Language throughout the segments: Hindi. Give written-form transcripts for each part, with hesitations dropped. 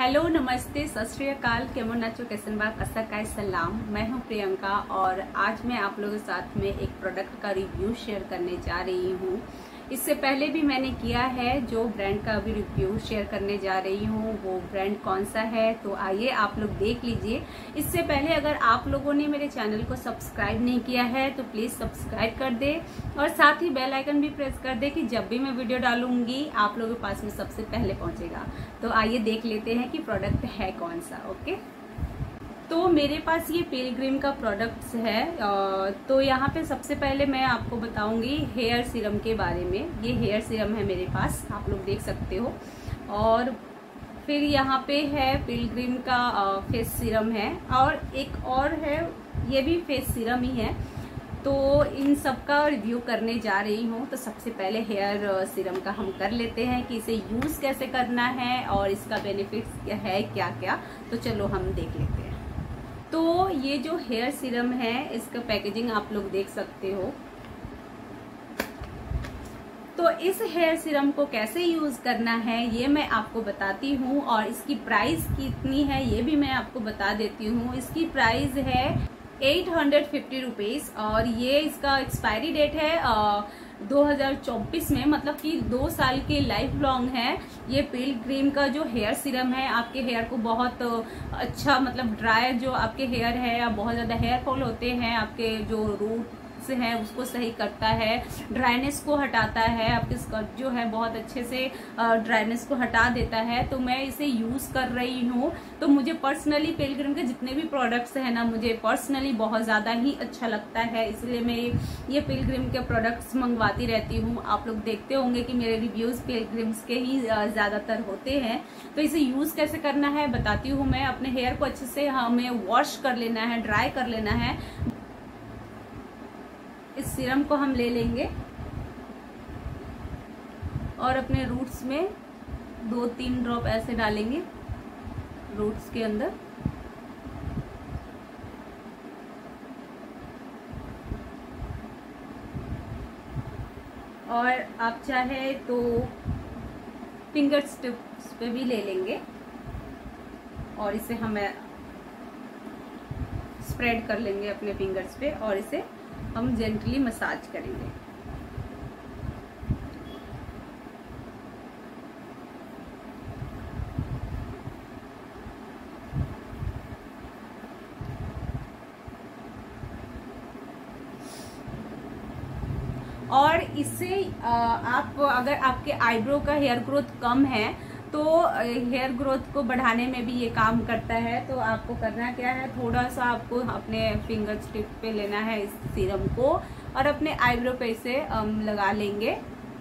हेलो, नमस्ते, सत श्री अकाल। केमन नाचो कैसन बात अस्सलाम सलाम। मैं हूं प्रियंका और आज मैं आप लोगों के साथ में एक प्रोडक्ट का रिव्यू शेयर करने जा रही हूं। इससे पहले भी मैंने किया है, जो ब्रांड का अभी रिव्यू शेयर करने जा रही हूं वो ब्रांड कौन सा है तो आइए आप लोग देख लीजिए। इससे पहले अगर आप लोगों ने मेरे चैनल को सब्सक्राइब नहीं किया है तो प्लीज सब्सक्राइब कर दे और साथ ही बेल आइकन भी प्रेस कर दे कि जब भी मैं वीडियो डालूंगी आप लोगों के पास में सबसे पहले पहुंचेगा। तो आइए देख लेते हैं कि प्रोडक्ट है कौन सा। ओके, तो मेरे पास ये पिलग्रिम का प्रोडक्ट्स है। तो यहाँ पे सबसे पहले मैं आपको बताऊंगी हेयर सीरम के बारे में। ये हेयर सीरम है मेरे पास, आप लोग देख सकते हो। और फिर यहाँ पे है पिलग्रिम का फेस सीरम है और एक और है, ये भी फेस सीरम ही है। तो इन सब का रिव्यू करने जा रही हूँ। तो सबसे पहले हेयर सीरम का हम कर लेते हैं कि इसे यूज़ कैसे करना है और इसका बेनिफिट्स है क्या क्या। तो चलो हम देख लेते हैं। तो ये जो हेयर सीरम है इसका पैकेजिंग आप लोग देख सकते हो। तो इस हेयर सीरम को कैसे यूज करना है ये मैं आपको बताती हूँ और इसकी प्राइस कितनी है ये भी मैं आपको बता देती हूँ। इसकी प्राइस है 850 रुपीज और ये इसका एक्सपायरी डेट है 2024 में, मतलब कि 2 साल की लाइफ लॉन्ग है। ये पिलग्रिम का जो हेयर सीरम है आपके हेयर को बहुत अच्छा, मतलब ड्राई जो आपके हेयर है या बहुत ज्यादा हेयर फॉल होते हैं, आपके जो रूट्स है उसको सही करता है, ड्राइनेस को हटाता है, आपकी स्कर्ट जो है बहुत अच्छे से ड्राइनेस को हटा देता है। तो मैं इसे यूज कर रही हूँ। तो मुझे पर्सनली पिलग्रिम के जितने भी प्रोडक्ट्स है ना, मुझे पर्सनली बहुत ज्यादा ही अच्छा लगता है, इसलिए मैं ये पिलग्रिम के प्रोडक्ट्स मंगवाती रहती हूँ। आप लोग देखते होंगे कि मेरे रिव्यूज पिलग्रिम्स के ही ज्यादातर होते हैं। तो इसे यूज कैसे करना है बताती हूँ मैं। अपने हेयर को अच्छे से हमें वॉश कर लेना है, ड्राई कर लेना है। इस सीरम को हम ले लेंगे और अपने रूट्स में 2-3 ड्रॉप ऐसे डालेंगे रूट्स के अंदर। और आप चाहे तो फिंगर टिप्स पे भी ले लेंगे और इसे हम स्प्रेड कर लेंगे अपने फिंगर्स पे और इसे हम जेंटली मसाज करेंगे। और इससे आप अगर आपके आईब्रो का हेयर ग्रोथ कम है तो हेयर ग्रोथ को बढ़ाने में भी ये काम करता है। तो आपको करना क्या है, थोड़ा सा आपको अपने फिंगर टिप पे लेना है इस सीरम को और अपने आईब्रो पे इसे लगा लेंगे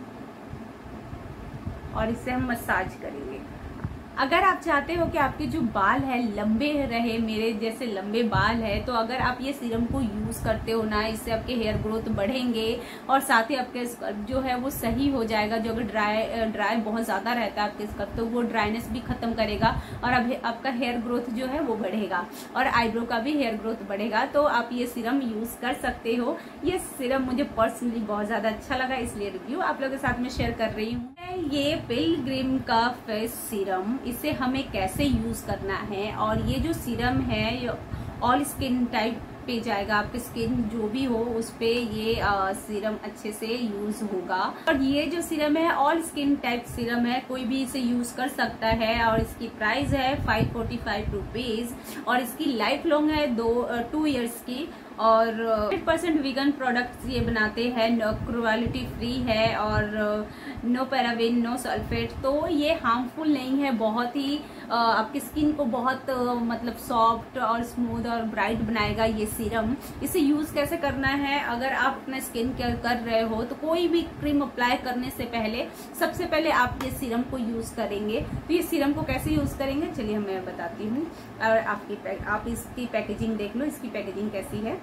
और इसे हम मसाज करेंगे। अगर आप चाहते हो कि आपके जो बाल है लंबे रहे, मेरे जैसे लंबे बाल है, तो अगर आप ये सीरम को यूज करते हो ना, इससे आपके हेयर ग्रोथ बढ़ेंगे और साथ ही आपके स्कर्ट जो है वो सही हो जाएगा। जो अगर ड्राई बहुत ज्यादा रहता है आपके स्कर्ट तो वो ड्राइनेस भी खत्म करेगा और अब आपका हेयर ग्रोथ जो है वो बढ़ेगा और आईब्रो का भी हेयर ग्रोथ बढ़ेगा। तो आप ये सीरम यूज कर सकते हो। ये सीरम मुझे पर्सनली बहुत ज्यादा अच्छा लगा, इसलिए रिव्यू आप लोगों के साथ में शेयर कर रही हूँ। ये पिलग्रिम का फेस सीरम, इसे हमें कैसे यूज करना है। और ये जो सीरम है ये ऑल स्किन टाइप पे जाएगा, आपकी स्किन जो भी हो उस पे ये सीरम अच्छे से यूज होगा। और ये जो सीरम है ऑल स्किन टाइप सीरम है, कोई भी इसे यूज कर सकता है और इसकी प्राइस है 545 रुपीज और इसकी लाइफ लॉन्ग है 2 इयर्स की। और 100% वीगन प्रोडक्ट्स ये बनाते हैं, क्रुएलिटी फ्री है और नो पैराबेन नो सल्फेट। तो ये हार्मफुल नहीं है, बहुत ही आपकी स्किन को बहुत मतलब सॉफ्ट और स्मूथ और ब्राइट बनाएगा ये सीरम। इसे यूज कैसे करना है, अगर आप अपना स्किन केयर कर रहे हो तो कोई भी क्रीम अप्लाई करने से पहले सबसे पहले आप ये सीरम को यूज करेंगे। तो ये सीरम को कैसे यूज करेंगे चलिए मैं बताती हूँ। और आप इसकी पैकेजिंग देख लो, इसकी पैकेजिंग कैसी है।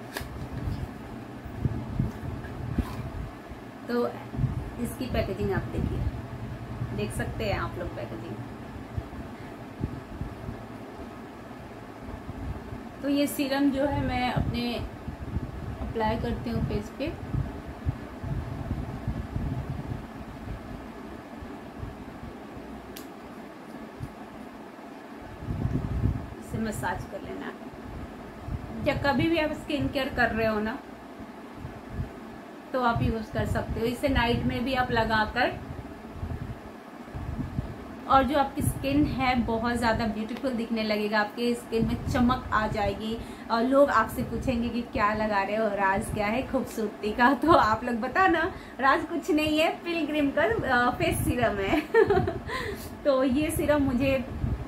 तो इसकी पैकेजिंग आप देखिए, देख सकते हैं आप लोग पैकेजिंग। तो ये सीरम जो है मैं अपने अप्लाई करती हूँ फेस पे। से मसाज कर लेना है। जब कभी भी आप स्किन केयर कर रहे हो ना तो आप यूज कर सकते हो इसे। नाइट में भी आप लगाकर, और जो आपकी स्किन है बहुत ज़्यादा ब्यूटीफुल दिखने लगेगा, आपके स्किन में चमक आ जाएगी और लोग आपसे पूछेंगे कि क्या लगा रहे हो, राज क्या है खूबसूरती का। तो आप लोग बताना, राज कुछ नहीं है, पिलग्रिम का फेस सीरम है। तो ये सीरम मुझे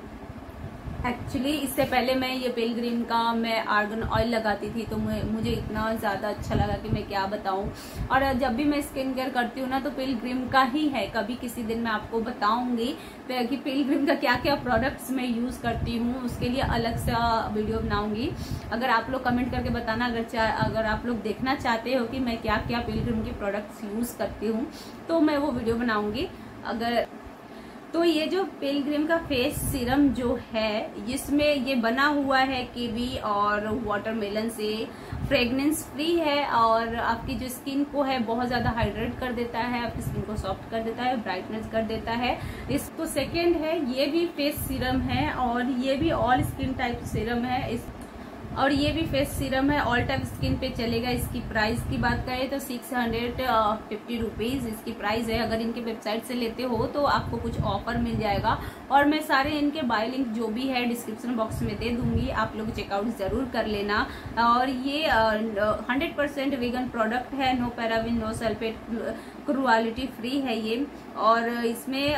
एक्चुअली इससे पहले मैं ये पिलग्रिम का मैं आर्गन ऑयल लगाती थी, तो मुझे इतना ज़्यादा अच्छा लगा कि मैं क्या बताऊं। और जब भी मैं स्किन केयर करती हूँ ना तो पिलग्रिम का ही है। कभी किसी दिन मैं आपको बताऊंगी कि पिलग्रिम का क्या क्या प्रोडक्ट्स मैं यूज़ करती हूँ, उसके लिए अलग सा वीडियो बनाऊंगी। अगर आप लोग कमेंट करके बताना, अगर आप लोग देखना चाहते हो कि मैं क्या क्या पिलग्रिम के प्रोडक्ट्स यूज़ करती हूँ तो मैं वो वीडियो बनाऊंगी। अगर तो ये जो पिलग्रिम का फेस सीरम जो है, इसमें ये बना हुआ है कीवी और वाटरमेलन से, फ्रेगनेंस फ्री है और आपकी जो स्किन को है बहुत ज़्यादा हाइड्रेट कर देता है, आपकी स्किन को सॉफ्ट कर देता है, ब्राइटनेस कर देता है। इसको सेकेंड है, ये भी फेस सीरम है और ये भी ऑल स्किन टाइप सीरम है और ये भी फेस सीरम है, ऑल टाइप स्किन पे चलेगा। इसकी प्राइस की बात करें तो 650 रुपीज़ इसकी प्राइस है। अगर इनके वेबसाइट से लेते हो तो आपको कुछ ऑफर मिल जाएगा और मैं सारे इनके बाय लिंक जो भी है डिस्क्रिप्शन बॉक्स में दे दूंगी, आप लोग चेकआउट जरूर कर लेना। और ये 100% वीगन प्रोडक्ट है, no paraben no sulphate, cruelty free है ये। और इसमें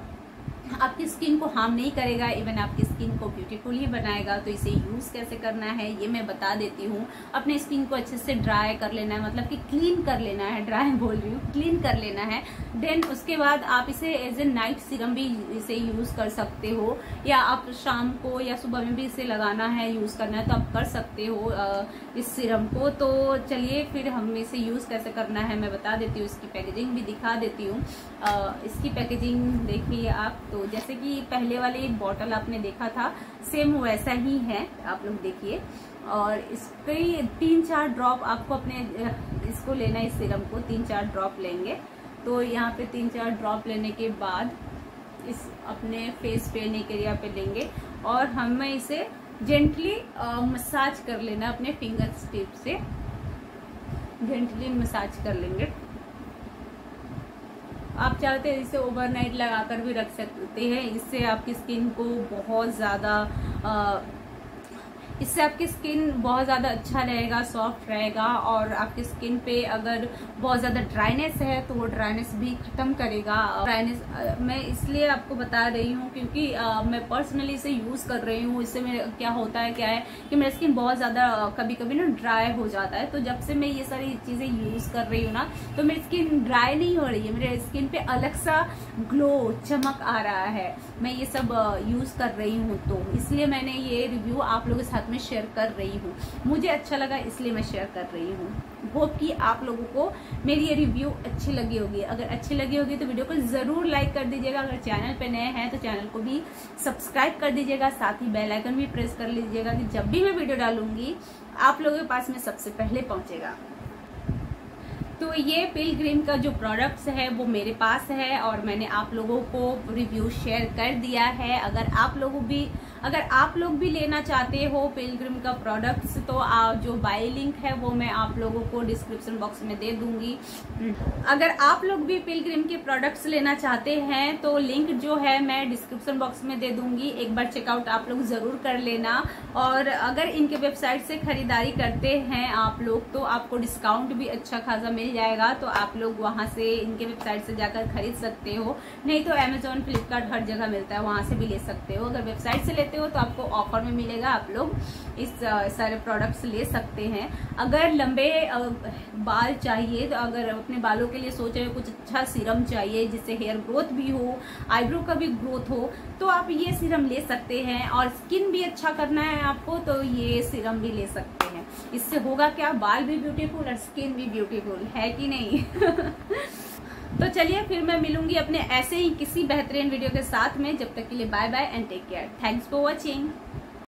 आपकी स्किन को हार्म नहीं करेगा, इवन आपकी स्किन को ब्यूटीफुल ही बनाएगा। तो इसे यूज कैसे करना है ये मैं बता देती हूँ। अपने स्किन को अच्छे से ड्राई कर लेना है, मतलब कि क्लीन कर लेना है, ड्राई बोल रही हूँ, क्लीन कर लेना है। देन उसके बाद आप इसे एज ए नाइट सीरम भी इसे यूज कर सकते हो, या आप शाम को या सुबह में भी इसे लगाना है, यूज करना है तो आप कर सकते हो इस सीरम को। तो चलिए फिर हम इसे यूज कैसे करना है मैं बता देती हूँ, इसकी पैकेजिंग भी दिखा देती हूँ। इसकी पैकेजिंग देखिए आप, तो जैसे कि पहले वाले बॉटल आपने देखा था सेम वैसा ही है, आप लोग देखिए। और इस पे 3-4 ड्रॉप आपको अपने इसको लेना है, इस सीरम को 3-4 ड्रॉप लेंगे। तो यहाँ पे 3-4 ड्रॉप लेने के बाद इस अपने फेस पे नेक एरिया पे लेंगे और हमें इसे जेंटली मसाज कर लेना, अपने फिंगर टिप से जेंटली मसाज कर लेंगे। आप चाहते हैं इसे ओवरनाइट लगाकर भी रख सकते हैं, इससे आपकी स्किन को बहुत ज़्यादा इससे आपकी स्किन बहुत ज़्यादा अच्छा रहेगा, सॉफ्ट रहेगा। और आपकी स्किन पे अगर बहुत ज़्यादा ड्राइनेस है तो वो ड्राइनेस भी ख़त्म करेगा। ड्राइनेस मैं इसलिए आपको बता रही हूँ क्योंकि मैं पर्सनली इसे यूज़ कर रही हूँ। इससे मेरे क्या होता है कि मेरी स्किन बहुत ज़्यादा कभी कभी ना ड्राई हो जाता है। तो जब से मैं ये सारी चीज़ें यूज़ कर रही हूँ ना तो मेरी स्किन ड्राई नहीं हो रही है, मेरे स्किन पे अलग सा ग्लो, चमक आ रहा है। मैं ये सब यूज़ कर रही हूँ, तो इसलिए मैंने ये रिव्यू आप लोगों के साथ में शेयर कर रही हूँ। मुझे अच्छा लगा इसलिए मैं शेयर कर रही हूँ। होप कि आप लोगों को मेरी ये रिव्यू अच्छी लगी होगी। अगर अच्छी लगी होगी तो वीडियो को जरूर लाइक कर दीजिएगा। अगर चैनल पे नए हैं तो चैनल को भी सब्सक्राइब कर दीजिएगा, साथ ही बेल आइकन भी प्रेस कर लीजिएगा कि जब भी मैं वीडियो डालूंगी आप लोगों के पास में सबसे पहले पहुंचेगा। तो ये पिलग्रिम का जो प्रोडक्ट्स है वो मेरे पास है और मैंने आप लोगों को रिव्यू शेयर कर दिया है। अगर आप लोग भी लेना चाहते हो पिलग्रिम का प्रोडक्ट्स तो जो बाय लिंक है वो मैं आप लोगों को डिस्क्रिप्शन बॉक्स में दे दूंगी। अगर आप लोग भी पिलग्रिम के प्रोडक्ट्स लेना चाहते हैं तो लिंक जो है मैं डिस्क्रिप्शन बॉक्स में दे दूंगी, एक बार चेकआउट आप लोग जरूर कर लेना। और अगर इनके वेबसाइट से खरीदारी करते हैं आप लोग तो आपको डिस्काउंट भी अच्छा खासा मिल जाएगा, तो आप लोग वहां से इनके वेबसाइट से जाकर खरीद सकते हो। नहीं तो अमेजोन, फ्लिपकार्ट हर जगह मिलता है, वहां से भी ले सकते हो। अगर वेबसाइट से लेते हो तो आपको ऑफर में मिलेगा, आप लोग इस सारे प्रोडक्ट्स ले सकते हैं। अगर लंबे बाल चाहिए तो अगर अपने बालों के लिए सोच रहे हो कुछ अच्छा सीरम चाहिए जिससे हेयर ग्रोथ भी हो, आईब्रो का भी ग्रोथ हो, तो आप ये सीरम ले सकते हैं। और स्किन भी अच्छा करना है आपको तो ये सीरम भी ले सकते हैं। इससे होगा क्या, बाल भी ब्यूटीफुल और स्किन भी ब्यूटीफुल है कि नहीं। तो चलिए फिर मैं मिलूंगी अपने ऐसे ही किसी बेहतरीन वीडियो के साथ में। जब तक के लिए bye bye and take care. Thanks for watching.